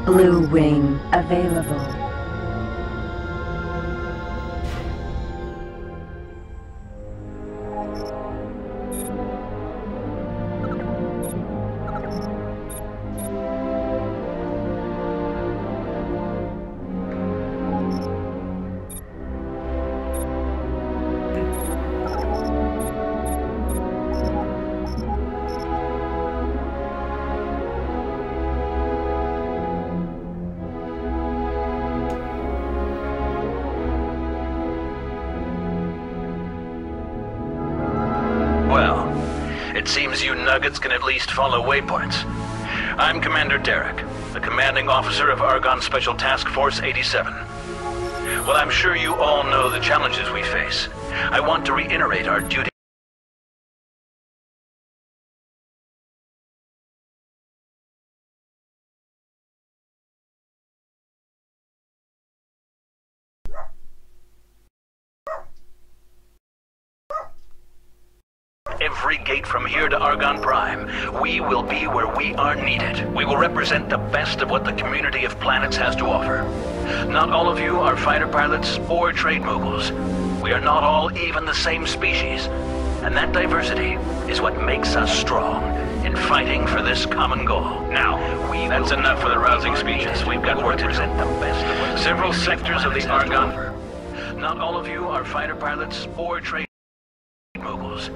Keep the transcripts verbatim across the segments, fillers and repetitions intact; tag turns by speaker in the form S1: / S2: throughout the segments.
S1: Blue wing available.
S2: Well, it seems you Nuggets can at least follow waypoints. I'm Commander Derek, the commanding officer of Argonne Special Task Force eighty-seven. Well, I'm sure you all know the challenges we face. I want to reiterate our duty. Every gate from here to Argonne Prime, we will be where we are needed. We will represent the best of what the community of planets has to offer. Not all of you are fighter pilots or trade moguls. We are not all even the same species. And that diversity is what makes us strong in fighting for this common goal. Now, we that's enough for the rousing speeches. We've got work to do. The best of what Several sectors of the Argonne. Not all of you are fighter pilots or trade moguls.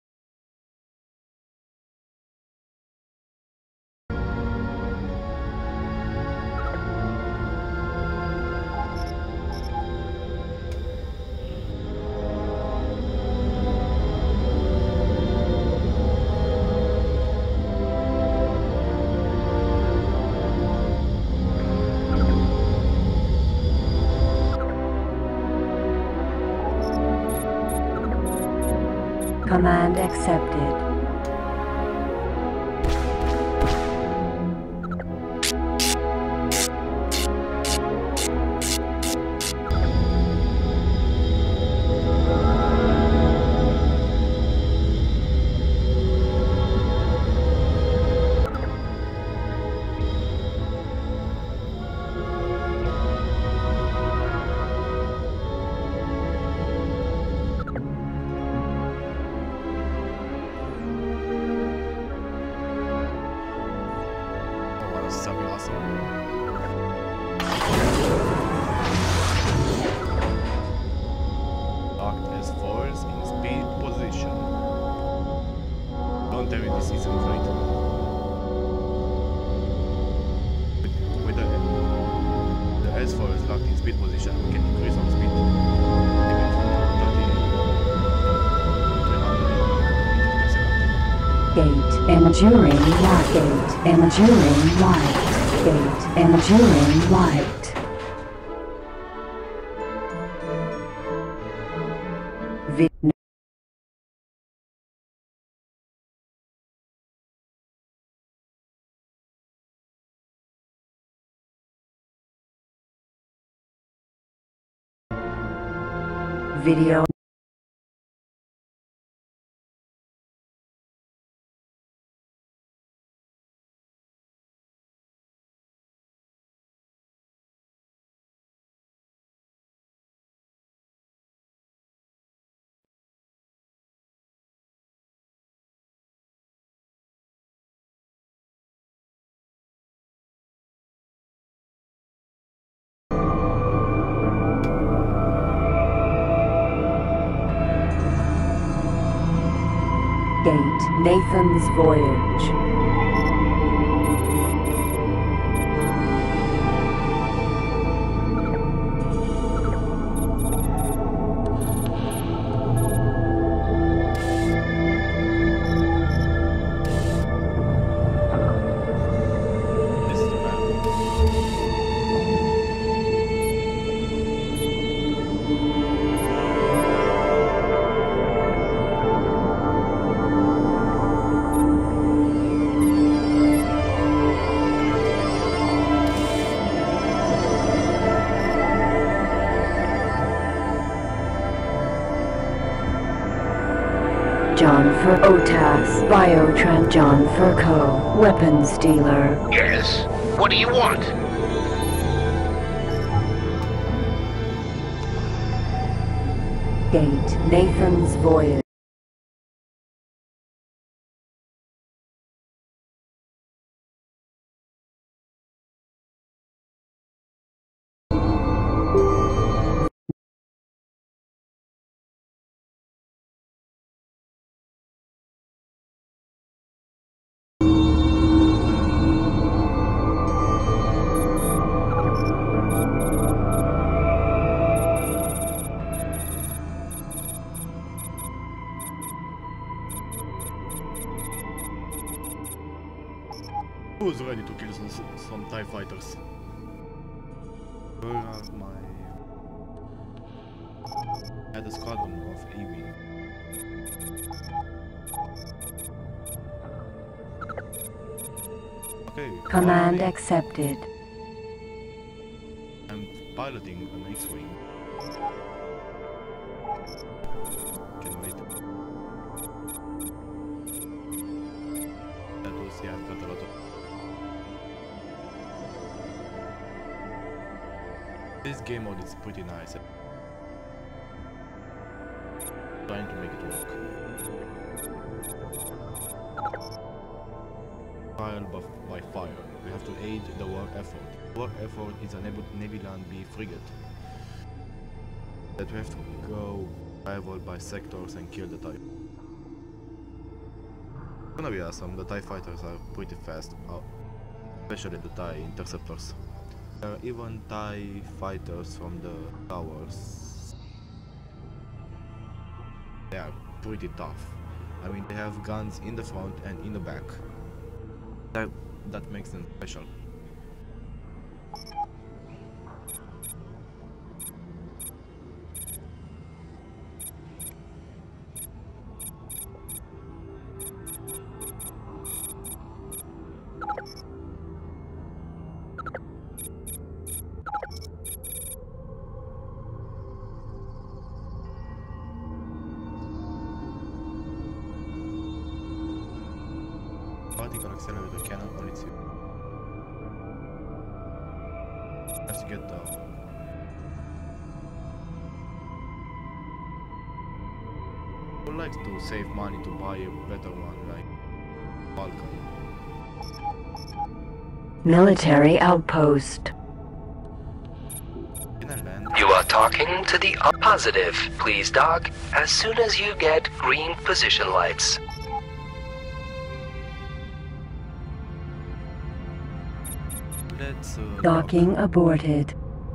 S1: Command accepted.
S3: That'd be awesome. Locked as force in speed position. Don't tell me this isn't right. With, with the, the S four is locked in speed position, we can increase our speed.
S1: Gate enduring light. Gate enduring light. Gate enduring light. Vi Video. Gate Nathan's Voyage. John Fur Otas, Biotran John Furco, weapons dealer.
S4: Yes? What do you want?
S1: Gate Nathan's Voyage.
S3: Who's ready to kill some, some TIE fighters? Where are my... I had a squadron of A V. Okay.
S1: Command
S3: finally,
S1: accepted.
S3: I'm piloting an X-Wing. Can wait. That was, yeah, I've got a lot of... This game mode is pretty nice. Trying to make it work. Trial by, by fire. We have to aid the war effort. War effort is a Neb Nebulan B frigate that we have to go rival by sectors and kill the TIE. It's gonna be awesome. The TIE fighters are pretty fast, uh, especially the TIE interceptors. There are even TIE fighters from the towers. They are pretty tough. I mean, they have guns in the front and in the back. That, that makes them special. Particle accelerator cannon on its has to get the I would like to save money to buy a better one like Falcon.
S1: Military outpost.
S3: Can I land?
S4: You are talking to the positive. Please dock as soon as you get green position lights.
S3: Let's uh,
S1: Docking aborted.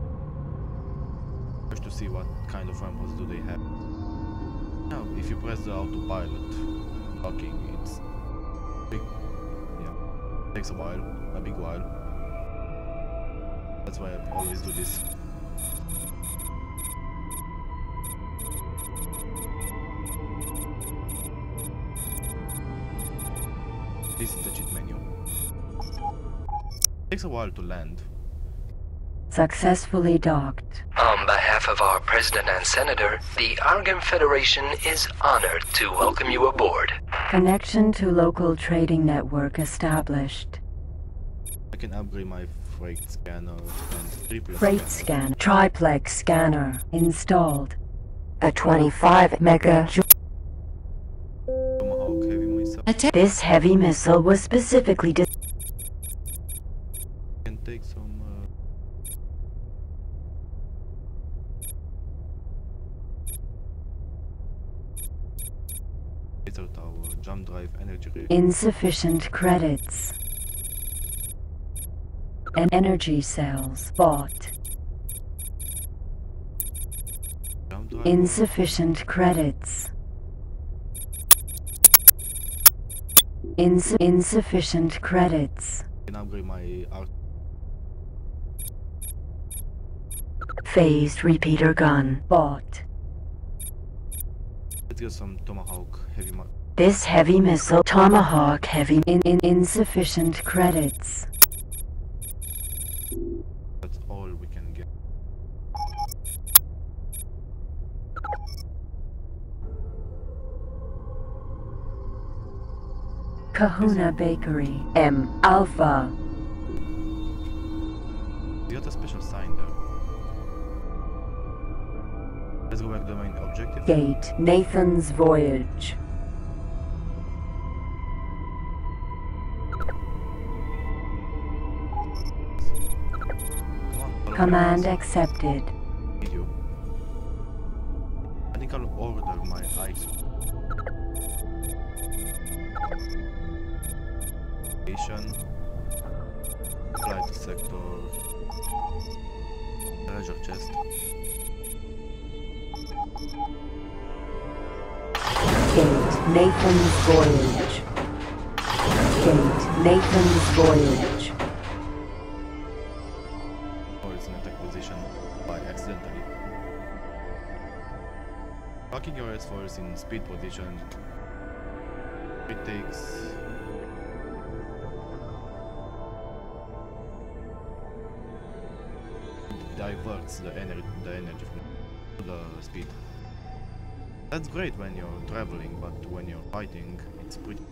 S3: Just to see what kind of ramps do they have. Now, if you press the autopilot docking, it's big. Yeah, takes a while, a big while. That's why I always do this. This is the cheat menu. Takes a while to land.
S1: Successfully docked.
S4: On behalf of our President and Senator, the Argon Federation is honored to welcome you aboard.
S1: Connection to local trading network established.
S3: I can upgrade my freight scanner and triplex
S1: Freight
S3: scanner.
S1: scan. Triplex scanner installed. A twenty-five mega.
S3: Tomahawk heavy missile.
S1: This heavy missile was specifically de-
S3: Can take some. Uh, laser tower, jump drive, energy ray.
S1: Insufficient credits. And energy cells bought.
S3: Jump drive.
S1: Insufficient credits. Ins- insufficient credits.
S3: Can upgrade my art.
S1: Phased repeater gun bought.
S3: Let's get some Tomahawk heavy mu-
S1: This heavy missile Tomahawk heavy in, in insufficient credits.
S3: That's all we can get.
S1: Kahuna Bakery M Alpha.
S3: We got a special sign there. Let's go back to the main objective.
S1: Gate, Nathan's Voyage.
S3: Come on, follow
S1: Command
S3: me.
S1: accepted.
S3: Video. I think I'll order my ice. Station. Flight to sector. Treasure chest.
S1: Gate, Nathan's Voyage. Gate, Nathan's Voyage.
S3: Or it's an attack position by accidentally. Locking your S force in speed position. It takes diverts the energy the energy from the speed. That's great when you're traveling, but when you're fighting, it's pretty.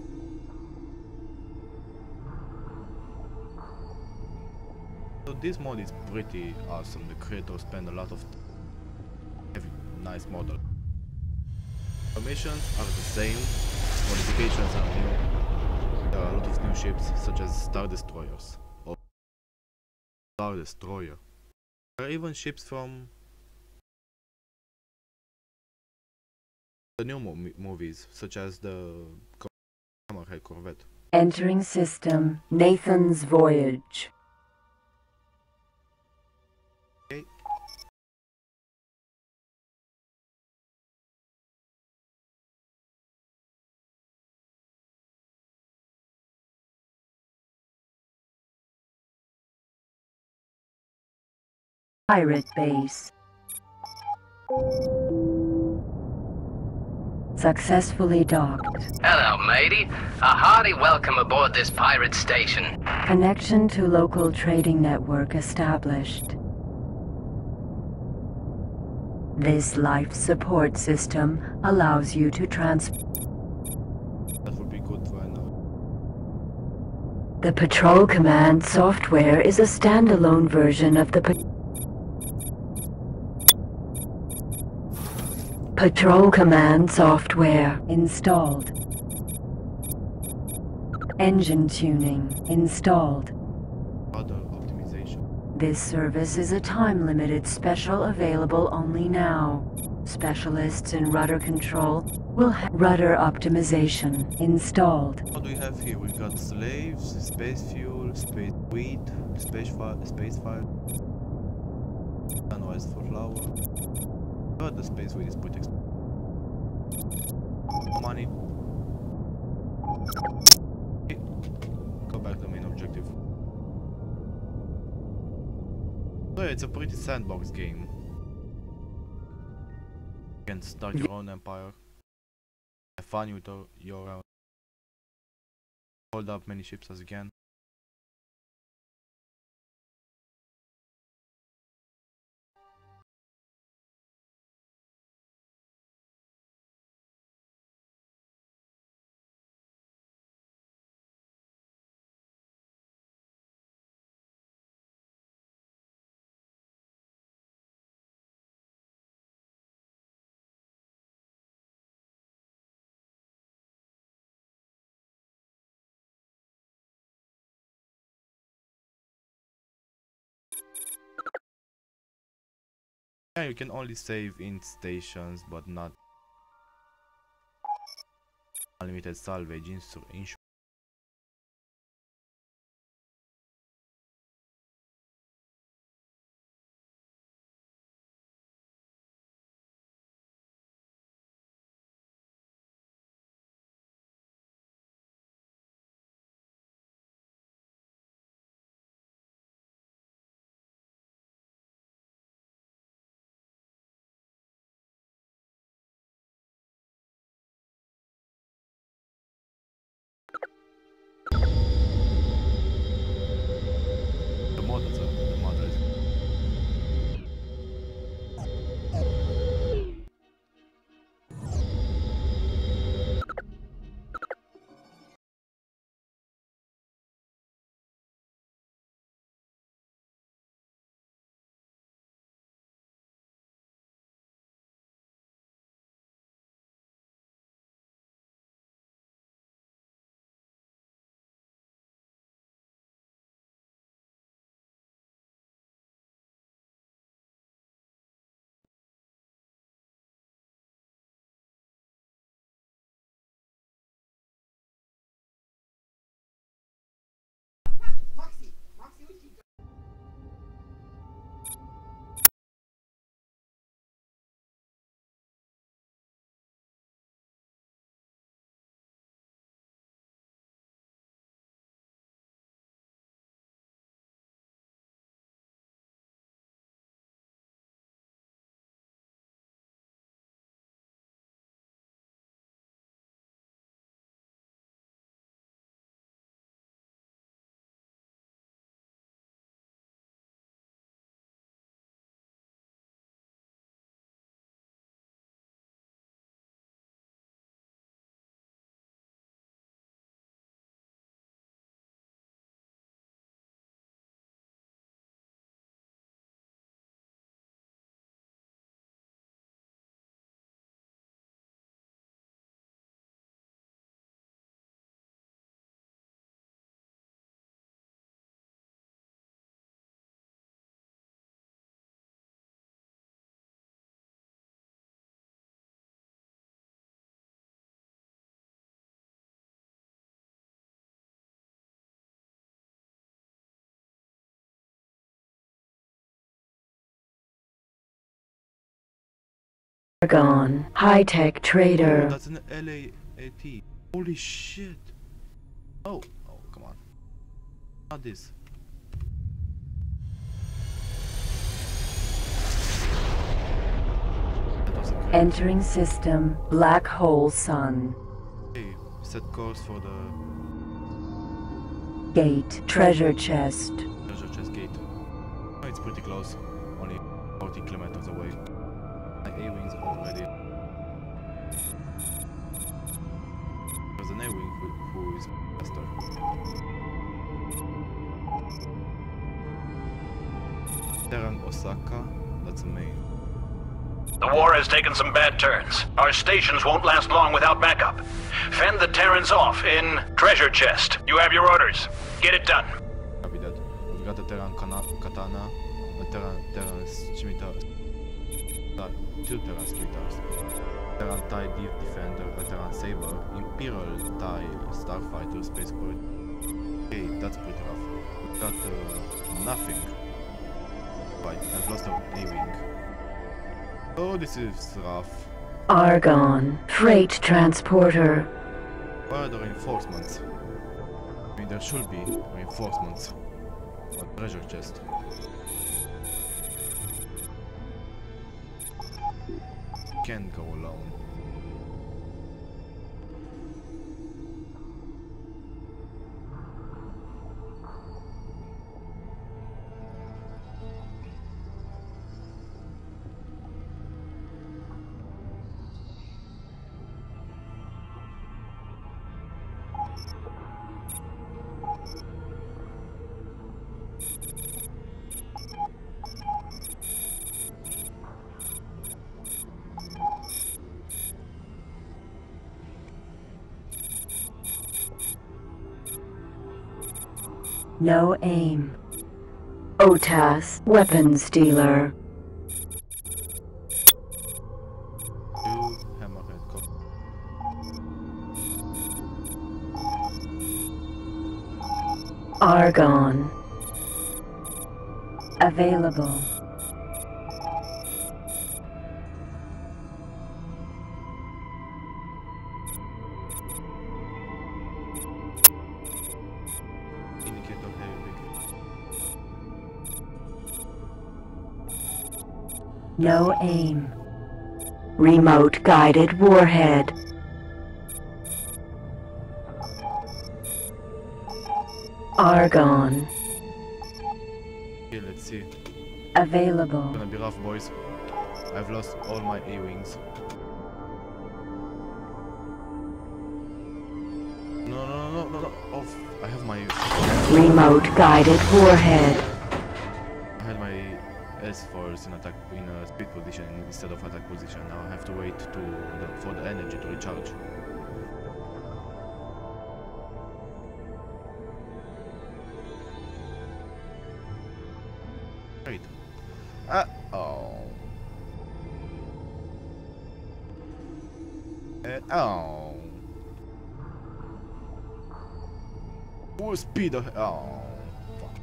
S3: So this mod is pretty awesome. The creators spend a lot of heavy, nice model. The missions are the same, modifications are new. There are a lot of new ships, such as Star Destroyers or Star Destroyer. There are even ships from the new mo movies, such as the Hammerhead Corvette.
S1: Entering system, Nathan's Voyage.
S3: Okay.
S1: Pirate Base. Successfully docked.
S4: Hello, matey. A hearty welcome aboard this pirate station.
S1: Connection to local trading network established. This life support system allows you to trans-
S3: That would be good for now.
S1: The Patrol Command software is a standalone version of the pa- Patrol Command software installed. Engine tuning installed.
S3: Other optimization.
S1: This service is a time-limited special available only now. Specialists in rudder control will have rudder optimization installed.
S3: What do we have here? We've got slaves, space fuel, space wheat, space fire, space fire. Sunrise for flour. But the space wheat is pretty expensive. Money. Okay. Go back to the main objective. So yeah, it's a pretty sandbox game. You can start your own empire. Have fun with your, your uh, hold up many ships as you can. Yeah, you can only save in stations, but not unlimited salvage insurance.
S1: Argon, high-tech trader.
S3: Oh, that's an L A A T. Holy shit. Oh, oh, come on. Not this. That was a great.
S1: Entering system, black hole sun.
S3: Okay, set course for the
S1: Gate, treasure chest.
S3: treasure chest gate. Oh, it's pretty close. Only forty kilometers away. My A-wings already. There's an A-wing who, who is faster. Terran Osaka, that's the main.
S2: The war has taken some bad turns. Our stations won't last long without backup. Fend the Terrans off in treasure chest. You have your orders. Get it done.
S3: Copy that. We've got a Terran kana, Katana, a Terran, Terran Scimitar, uh, two Terran Scimitars, Terran TIE Deep Defender, a Terran Saber, Imperial TIE Starfighter Spaceport. Okay, that's pretty rough. We've got uh, nothing. Right, I've lost an A-wing. Oh, this is rough.
S1: Argon, freight transporter.
S3: Where are the reinforcements? I mean, there should be reinforcements. A treasure chest. Can't go alone.
S1: No aim. Otas, weapons dealer.
S3: Two hammerhead cop.
S1: Argon. Available.
S3: Indicator heavy big.
S1: No aim. Remote guided warhead. Argon.
S3: Okay, let's see.
S1: Available.
S3: Gonna be rough, boys. I've lost all my A-wings. No, no, no, no, no, off. I have my...
S1: Remote guided warhead.
S3: I had my S-force in attack in a speed position instead of attack position. Now I have to wait to the, for the energy to recharge. Great. Ah, oh. Uh, oh. Full speed of... Oh. Fuck.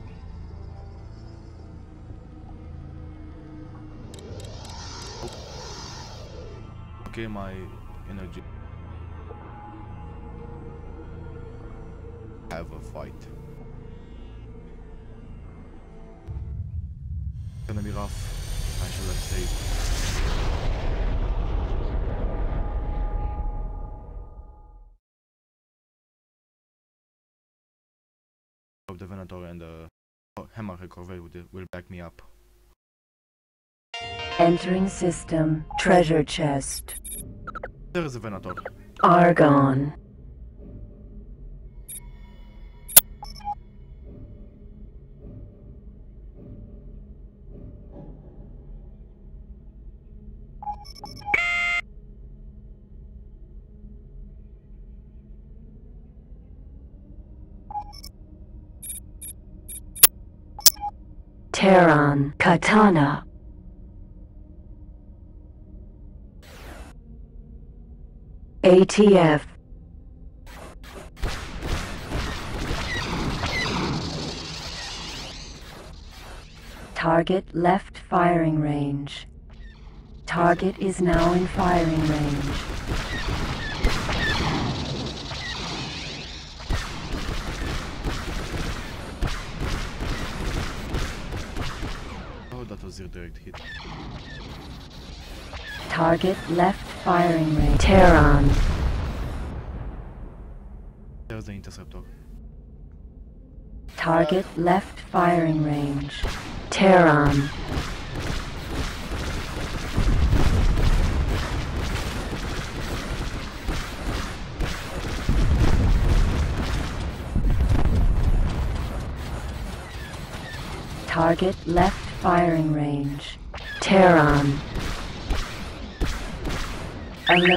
S3: Okay, my energy. Have a fight. Gonna be rough. I should have saved. Hope the Venator and the Hammerhead Corvette will, will back me up.
S1: Entering system, treasure chest.
S3: There is a Venator.
S1: Argon. Terran, Katana. A T F. Target left firing range. Target is now in firing range.
S3: Oh, that was your direct hit.
S1: Target left firing range. Terran.
S3: There's the interceptor.
S1: Target left firing range. Terran. Target left firing range. Terran. Ele-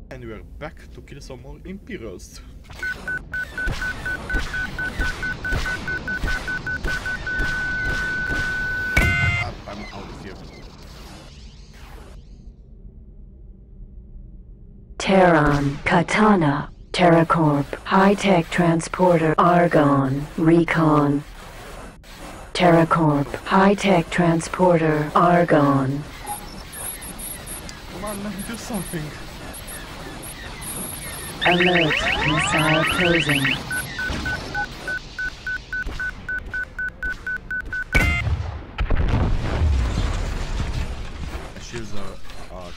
S3: And we're back to kill some more Imperials. I'm out of here.
S1: Terran, Katana, TerraCorp, High-Tech Transporter, Argon, Recon. TerraCorp, High-Tech Transporter, Argon.
S3: Come on, man, do something.
S1: Alert, missile closing.
S3: The shields are out.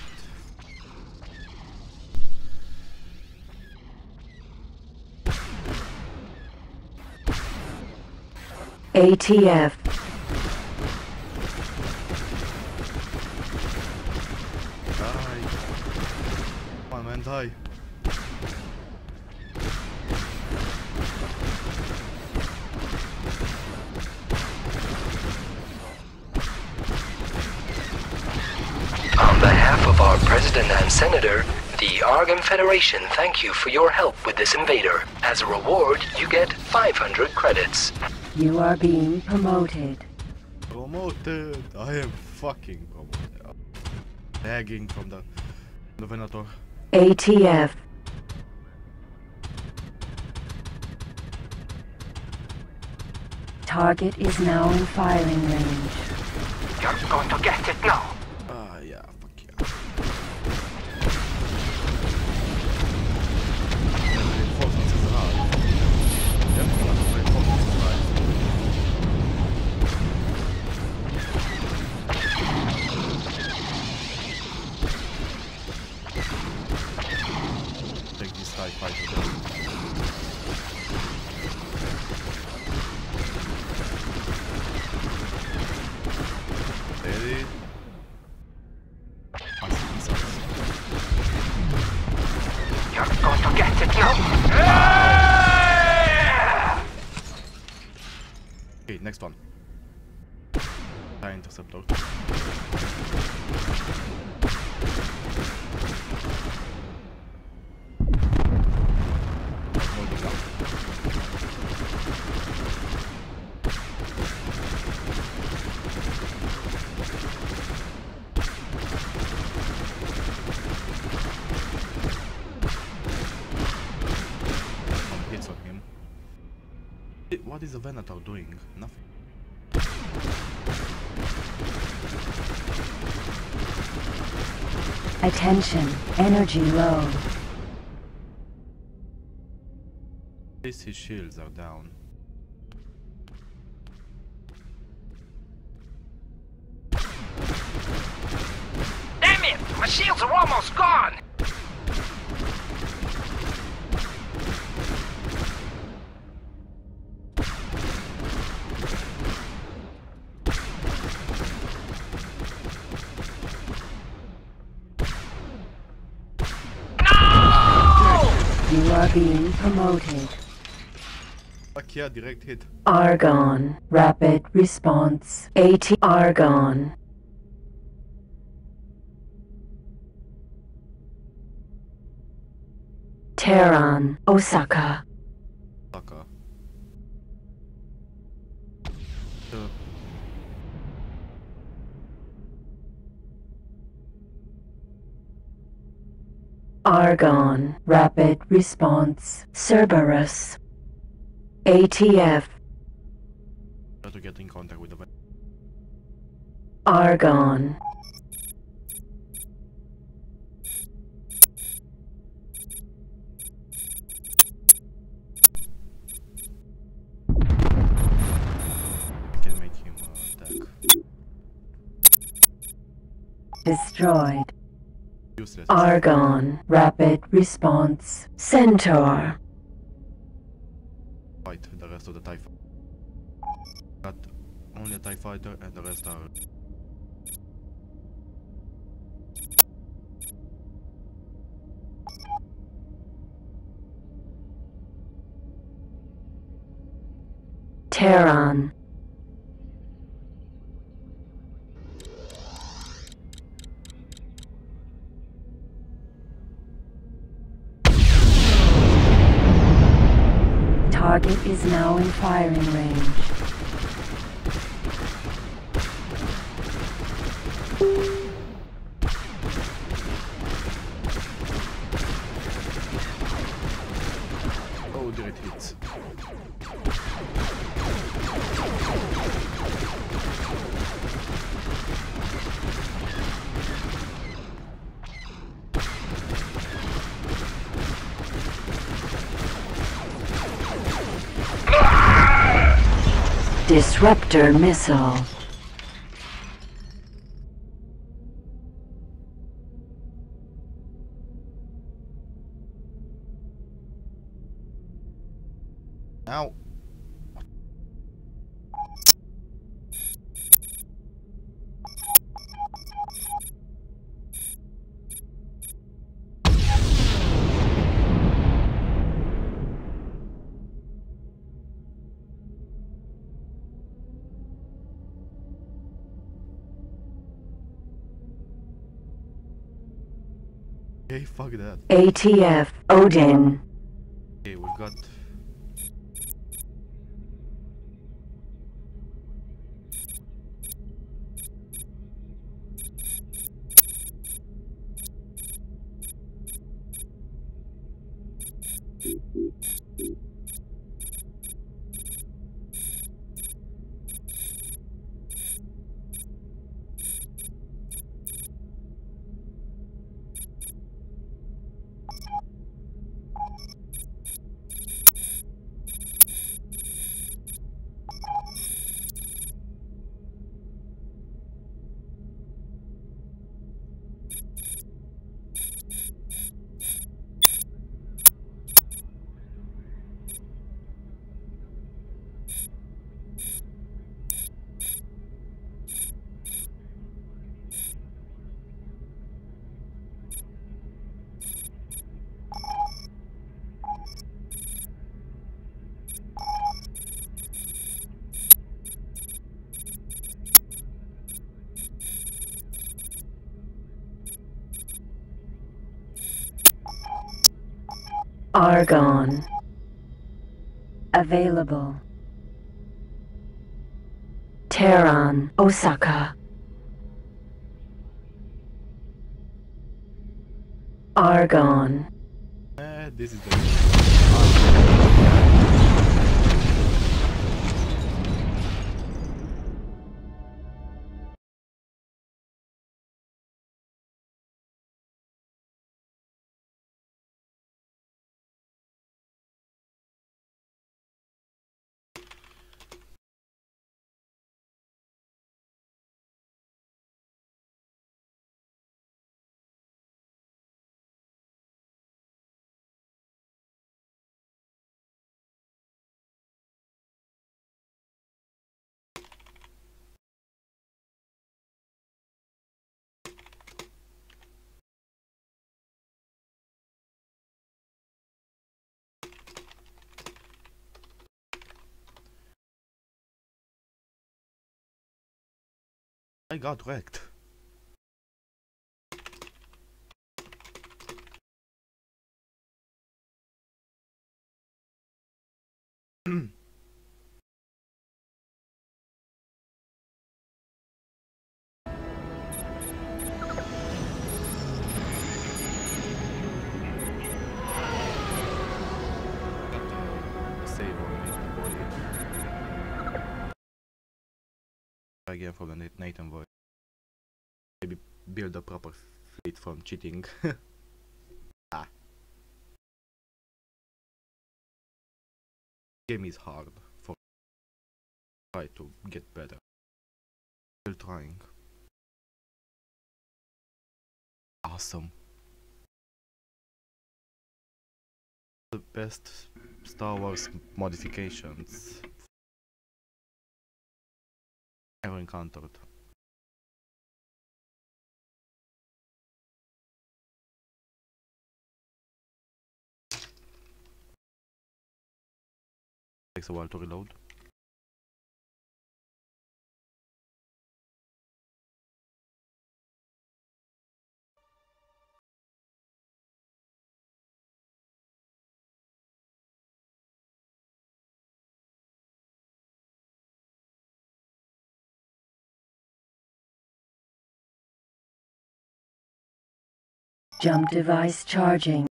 S1: A T F.
S3: Die. Come on, man, die.
S4: On behalf of our President and Senator, the Argon Federation thank you for your help with this invader. As a reward, you get five hundred credits.
S1: You are being promoted.
S3: Promoted! I am fucking promoted. Lagging from the, the Venator.
S1: A T F. Target is now in firing range.
S4: You're going to get it now.
S3: Ah, yeah, fuck yeah. Reinforcements is alive. Yep, a lot of reinforcements is alive. Take this TIE fighter down. Ready? I see missiles.
S4: You're going to get it now.
S3: Okay, next one. TIE interceptor. Loading up. Some hits on him. Eh, what is the Venator doing? Nothing.
S1: Attention, energy low.
S3: At least his shields are down.
S4: Damn it! My shields are almost gone!
S1: You are being promoted.
S3: Fuck yeah, direct hit.
S1: Argon, rapid response. AT Argon. Terran, Osaka.
S3: Sucker. Uh,
S1: Argon, rapid response. Cerberus. A T F.
S3: try to get in contact with the Venator.
S1: Argon.
S3: I can make him uh, attack.
S1: Destroyed.
S3: Useless.
S1: Argon, rapid response. Centaur.
S3: Fight the rest of the TIE fighter. Got only a TIE fighter and the rest are...
S1: Terran. Target is now in firing range.
S3: Oh, dear, it hits.
S1: Disruptor missile.
S3: Now. Okay, fuck that.
S1: A T F Odin.
S3: Okay, we got.
S1: Argon. Available. Terran, Osaka. Argon.
S3: Uh, this is the. I got wrecked. Save on the body. Again from the Nat- Nathan voice. Maybe build a proper fleet from cheating. Ah. Game is hard for try to get better. Still trying. Awesome. The best Star Wars modifications ever encountered. Takes a while to reload.
S1: Jump device charging.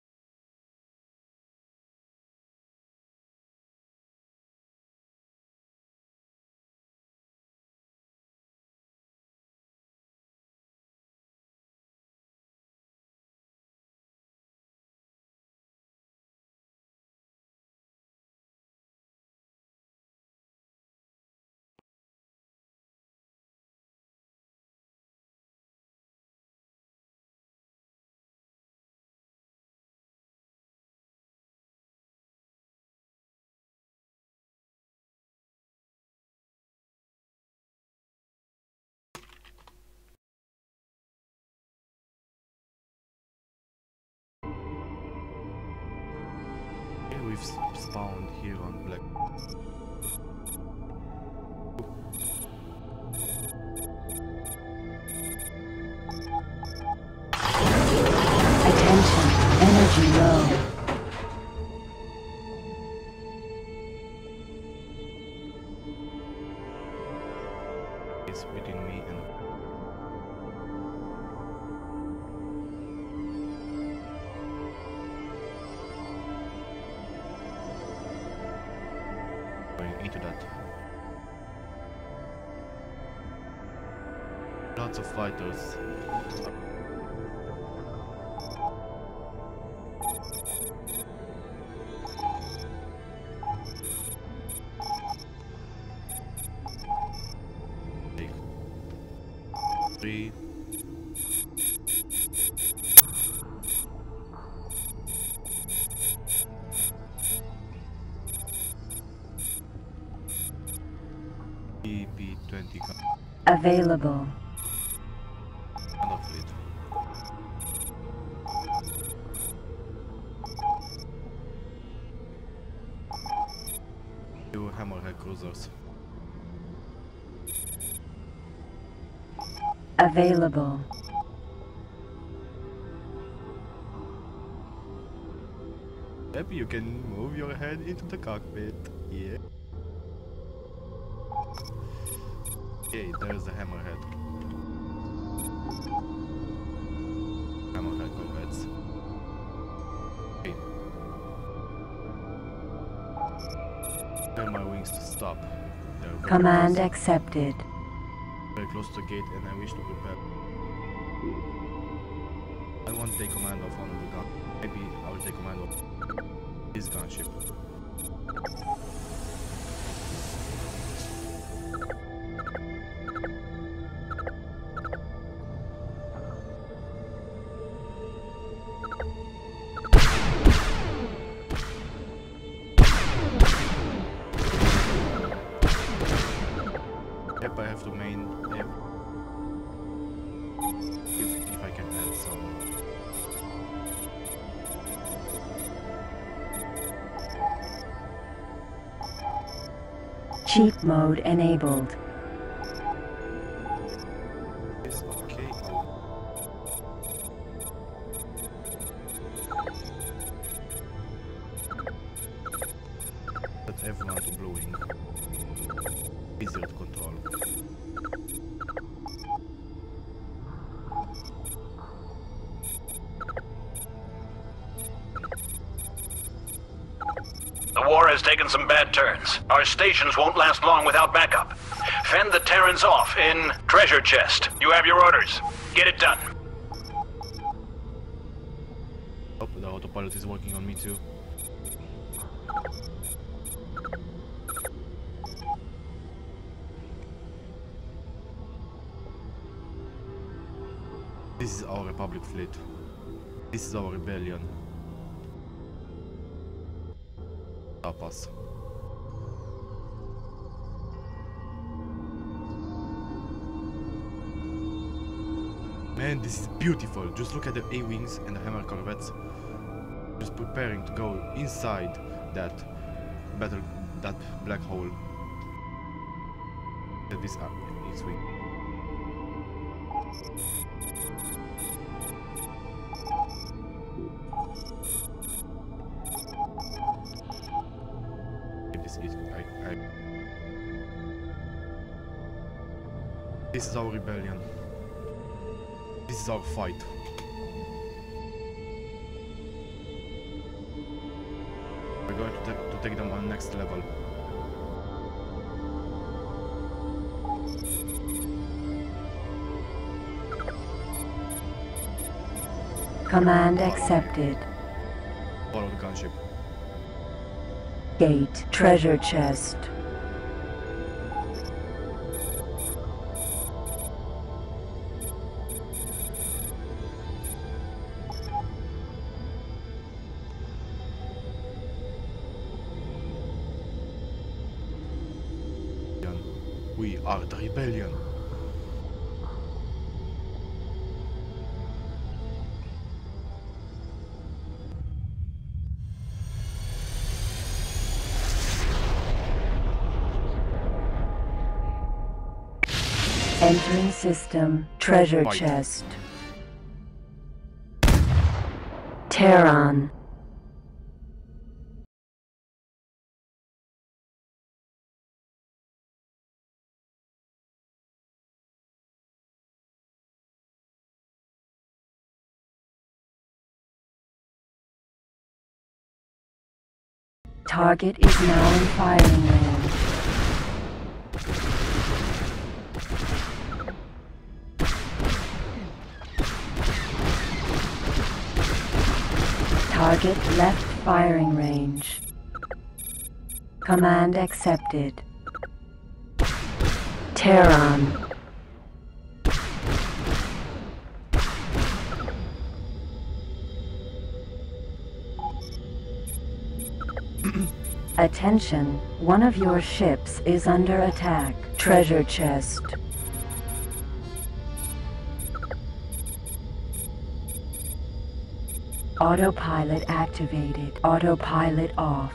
S3: We've spawned here on Black.
S1: Attention, energy low.
S3: It's between me and going into that. Lots of fighters. Take three. E P twenty
S1: Available.
S3: kind of fleet. Two Hammerhead cruisers.
S1: Available.
S3: Happy you can move your head into the cockpit. Yeah. Okay, there's the Hammerhead. Hammerhead corvettes. Okay. Tell my wings to stop. They're very
S1: Command
S3: close,
S1: accepted.
S3: very close to the gate, and I wish to prepare. I won't take command of one of the gun. Maybe I will take command of this gunship. Yep, I have to main. Yep. If, if I can add some.
S1: Cheat mode enabled.
S3: Yes, okay. I'll set everyone to blowing. Easier to control.
S2: The war has taken some bad turns. Our stations won't last long without backup. Fend the Terrans off in treasure chest. You have your orders. Get it done.
S3: Oh, the autopilot is working on me too. This is our Republic fleet. This is our rebellion. Stop us. Man, this is beautiful. Just look at the A-wings and the Hammer corvettes. Just preparing to go inside that battle, that black hole. That this uh, X-wing. This is I, I. This is our rebellion. This is our fight. try to, ta to take them on next level.
S1: Command accepted.
S3: Follow the gunship.
S1: Gate. Treasure chest.
S3: We are the rebellion.
S1: Entering system. Treasure
S3: Fight.
S1: chest. Terran. Target is now in firing range. Target left firing range. Command accepted. Terran. Attention, one of your ships is under attack. Treasure chest. Autopilot activated. Autopilot off.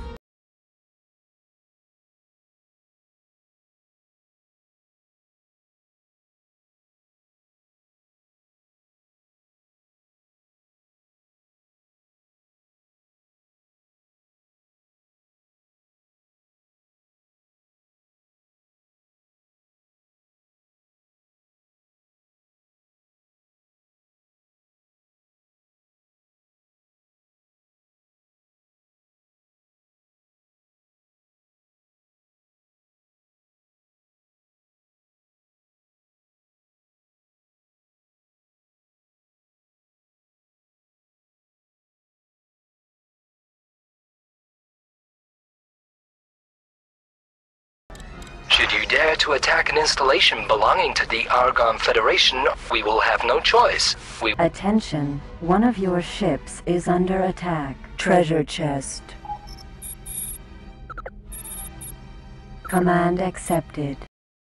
S4: Should you dare to attack an installation belonging to the Argon Federation, we will have no choice. We
S1: Attention, one of your ships is under attack. Treasure chest. Command accepted.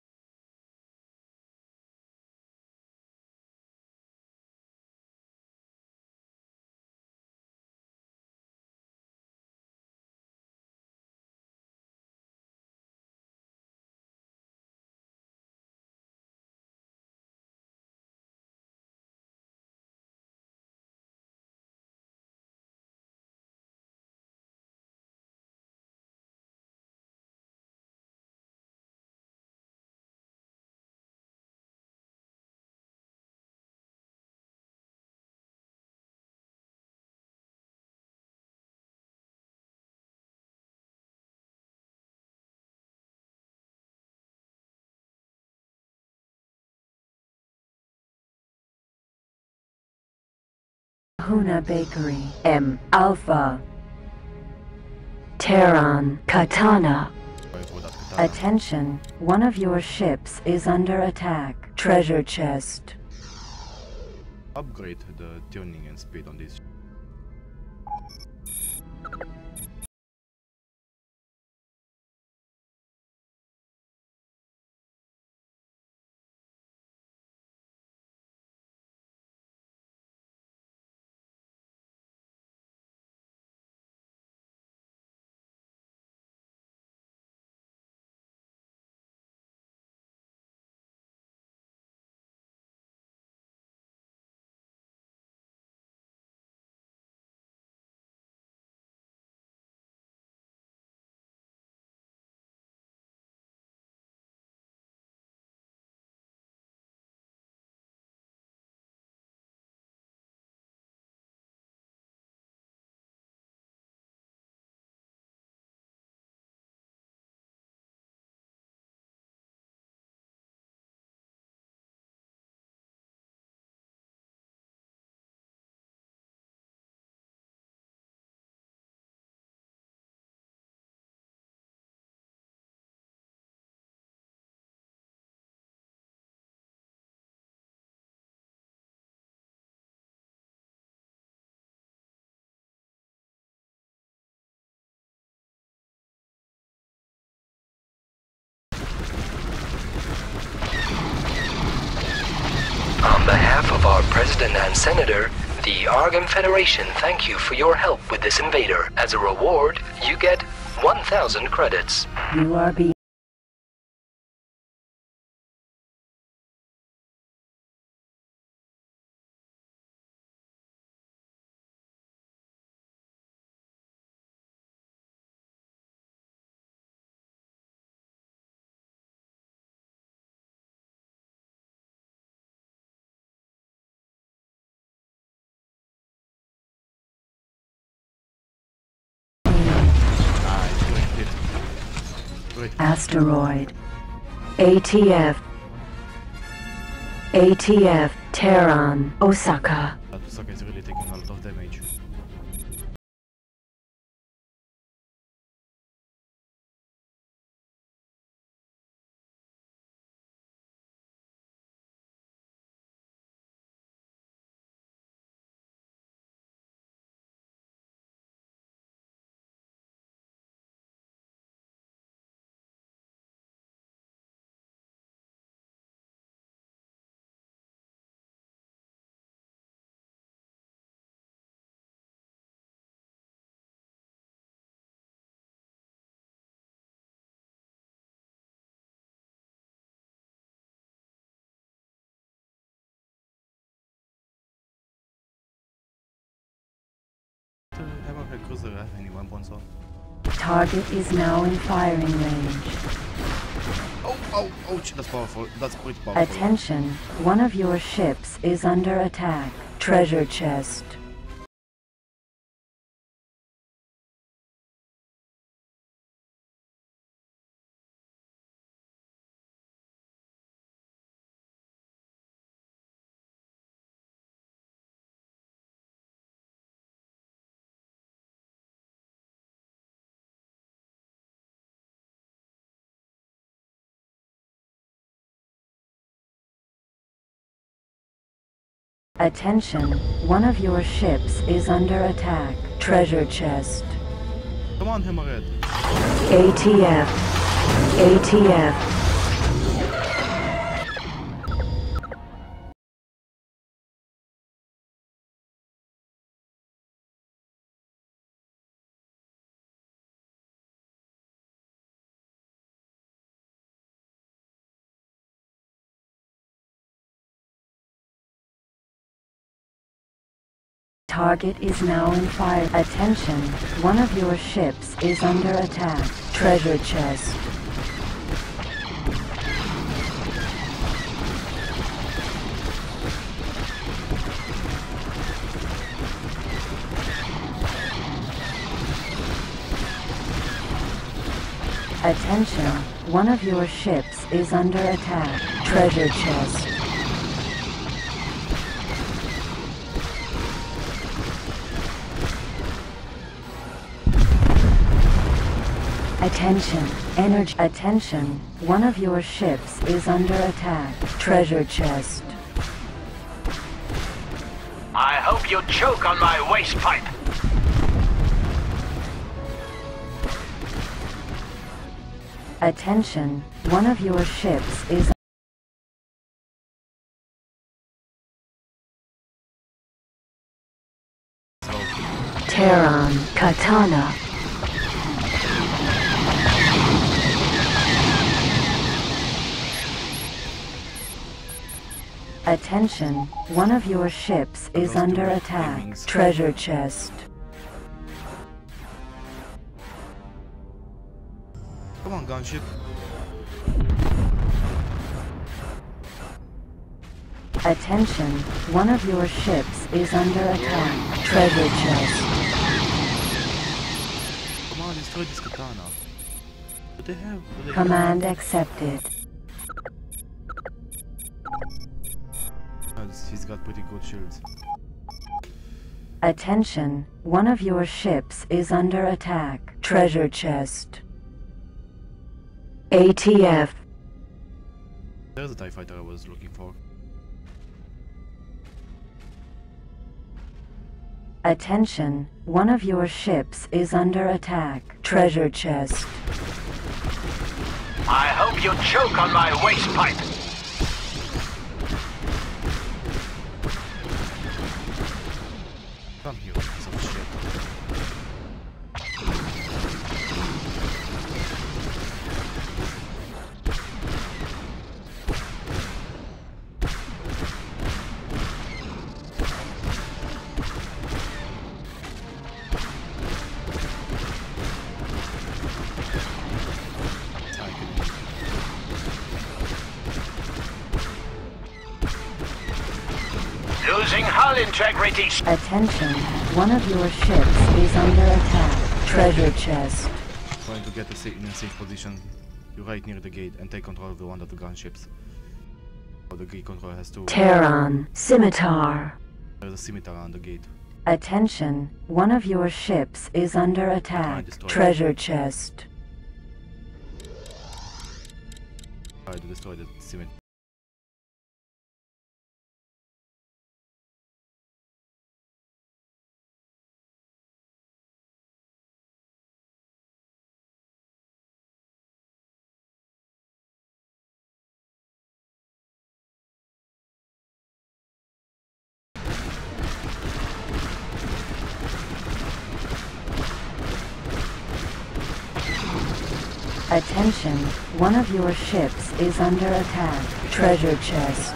S1: Huna Bakery. M. Alpha. Terran. Katana.
S3: Wait, what, that's katana.
S1: Attention, one of your ships is under attack. Treasure chest.
S3: Upgrade the tuning and speed on this.
S4: President and Senator, the Argon Federation thank you for your help with this invader. As a reward, you get one thousand credits.
S1: You are being Asteroid. A T F. A T F. Terran. Osaka.
S3: That Osaka is really taking a lot of damage. Hammerhead cruiser have any weapons on?
S1: Target is now in firing range.
S3: Oh, oh, ouch, that's powerful. That's pretty powerful.
S1: Attention, one of your ships is under attack. Treasure chest. Attention, one of your ships is under attack. Treasure chest.
S3: Come on, Hammerhead.
S1: A T F. A T F. Target is now in fire. Attention, one of your ships is under attack. Treasure chest. Attention, one of your ships is under attack. Treasure chest. Attention, energy. Attention, one of your ships is under attack. Treasure chest.
S2: I hope you choke on my waste pipe.
S1: Attention, one of your ships is Terran Katana. Attention, one of your ships is under attack. Treasure chest.
S3: Come on, gunship.
S1: Attention, one of your ships is under attack. Treasure chest.
S3: Come on, destroy this katana. What they have? What they
S1: Command accepted.
S3: have? He's got pretty good shields.
S1: Attention, one of your ships is under attack. Treasure chest. A T F.
S3: There's a TIE fighter I was looking for.
S1: Attention, one of your ships is under attack. Treasure chest.
S2: I hope you choke on my waste pipe.
S3: Piece of shit.
S2: Losing hull integrity.
S1: Attention, one of your ships is under attack. Treasure chest.
S3: Trying to get a sa in a safe position. You're right near the gate and take control of the one of the gunships. Oh, the Greek control has to.
S1: Terran, scimitar.
S3: There's a scimitar on the gate.
S1: Attention, one of your ships is under attack.
S3: destroy it.
S1: Treasure chest.
S3: Try to destroy the scimitar.
S1: Attention, one of your ships is under attack. Treasure chest.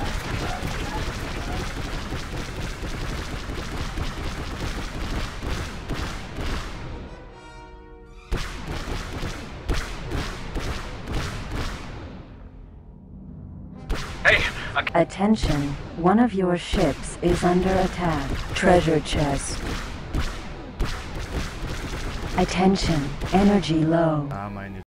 S2: Hey, I
S1: Attention, one of your ships is under attack. Treasure chest. Attention, energy low.
S3: Ah, meine.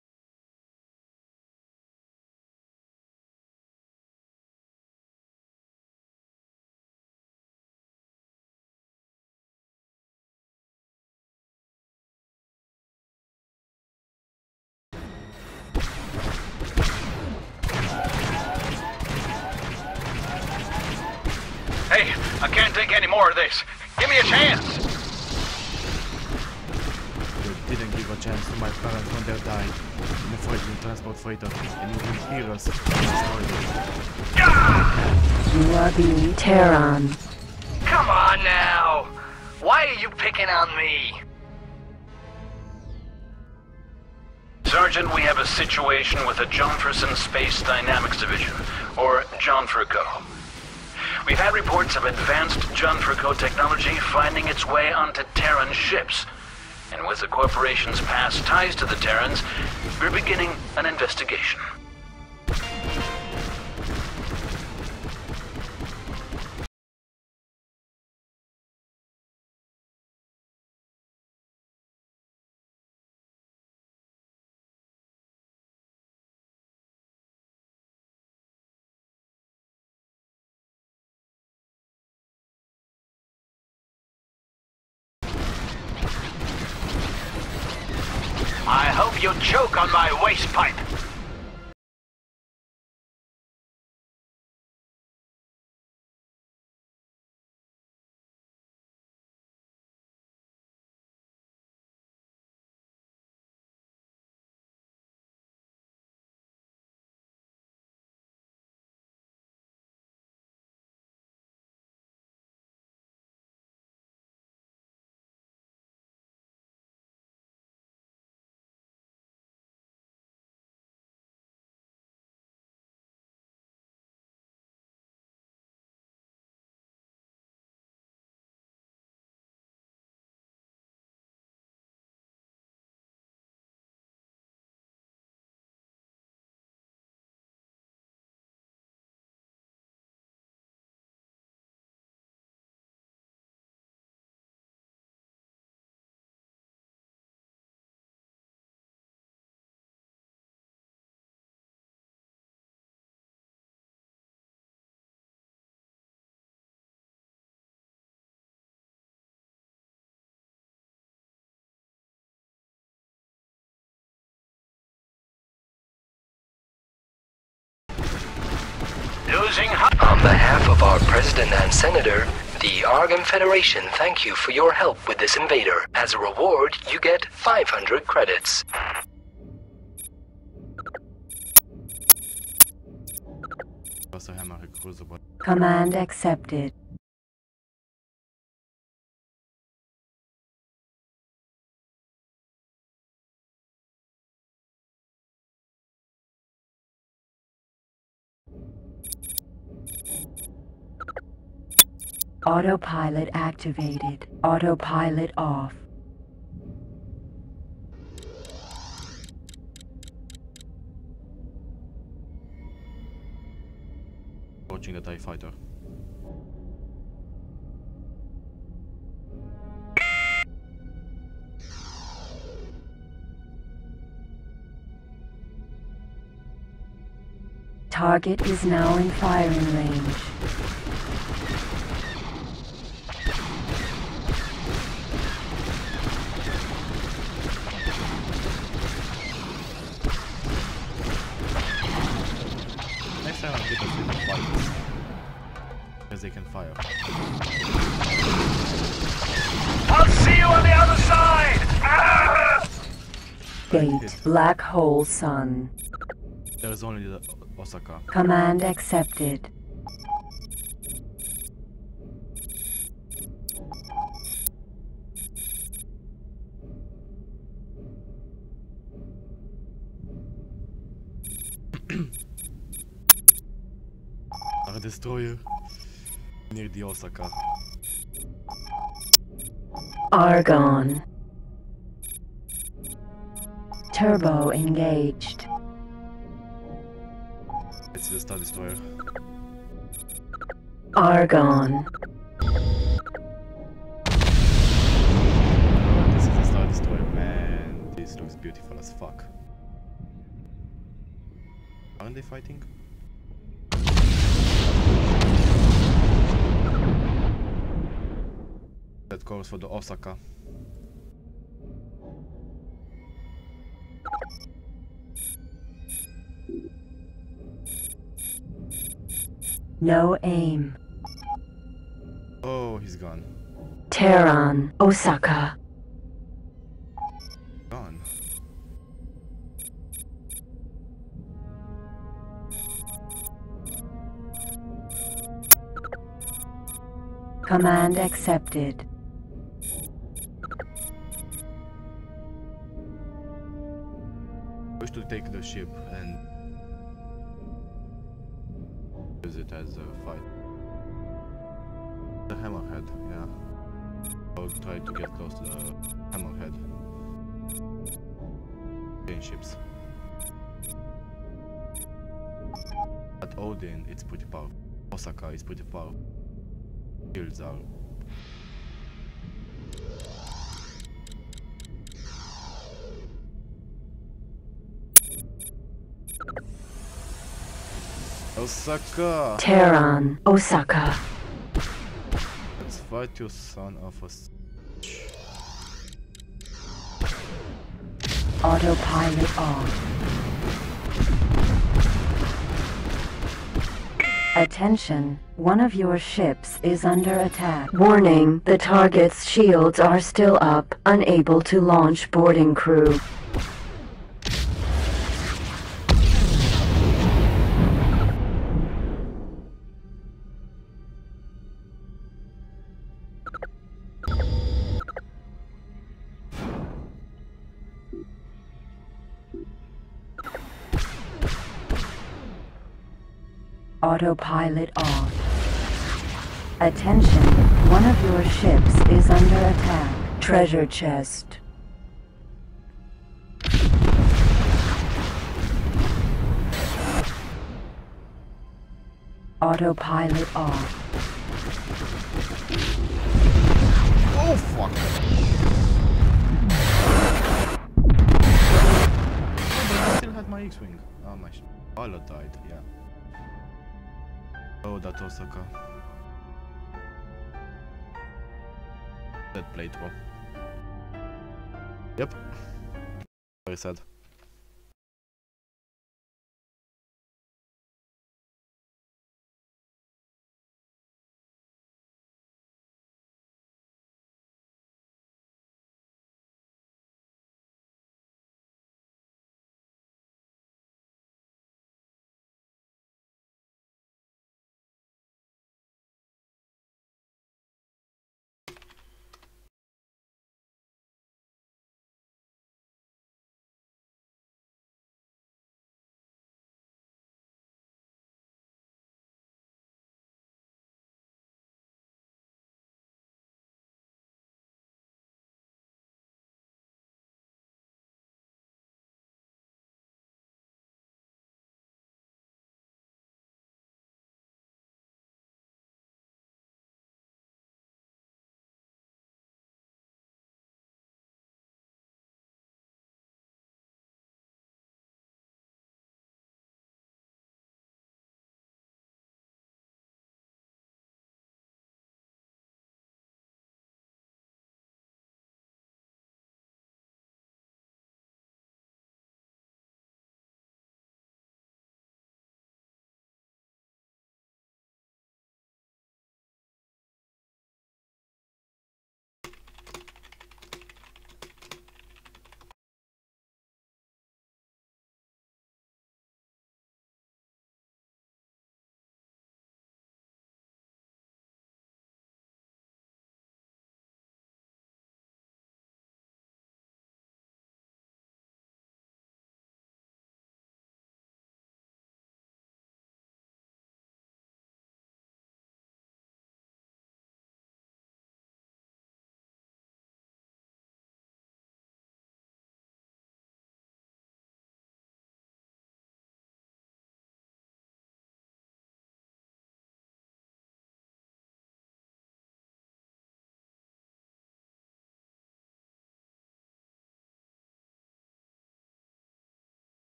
S2: Hey, I can't take any more of this. Give me a chance.
S3: You didn't give a chance to my parents when they died in a fighting transport freighter, and you will hear us destroy them.
S1: You are being Terran.
S4: Come on now! Why are you picking on me?
S2: Sergeant, we have a situation with the Jomferson Space Dynamics Division, or Jonferco. We've had reports of advanced Jonferco technology finding its way onto Terran ships. And with the corporation's past ties to the Terrans, we're beginning an investigation. I hope you choke on my waste pipe. Losing hot.
S4: On behalf of our President and Senator, the Argon Federation thank you for your help with this invader. As a reward, you get five hundred credits.
S1: Command accepted. Autopilot activated. Autopilot off.
S3: Approaching the TIE fighter.
S1: Target is now in firing range.
S3: Next time I'll get a few fighters. Because they can fire.
S2: I'll see you on the other side! Ah!
S1: Gate. Black hole sun.
S3: There is only the Osaka.
S1: Command accepted.
S3: Our destroyer near the Osaka.
S1: Argon. Turbo engaged.
S3: Let's see the Star Destroyer.
S1: Argon.
S3: This is the Star Destroyer, man. This looks beautiful as fuck. Aren't they fighting? That course for the Osaka.
S1: No aim.
S3: Oh, he's gone.
S1: Terran. Osaka.
S3: Gone.
S1: Command accepted.
S3: Wish to take the ship and use it as a fight. The Hammerhead, yeah. I'll try to get close to the Hammerhead. Gain ships. At Odin, it's pretty powerful. Osaka is pretty powerful. Shields are. Osaka!
S1: Terran. Osaka.
S3: Let's fight you, son of a s-
S1: Autopilot off. Attention, one of your ships is under attack. Warning, the target's shields are still up, unable to launch boarding crew. Autopilot off. Attention, one of your ships is under attack. Treasure chest. Autopilot off.
S3: Oh fuck! Oh, but I still had my X-Wing. Oh, my sh- pilot died, yeah. Oh, that Osaka. That plate, bro. Yep. Very sad.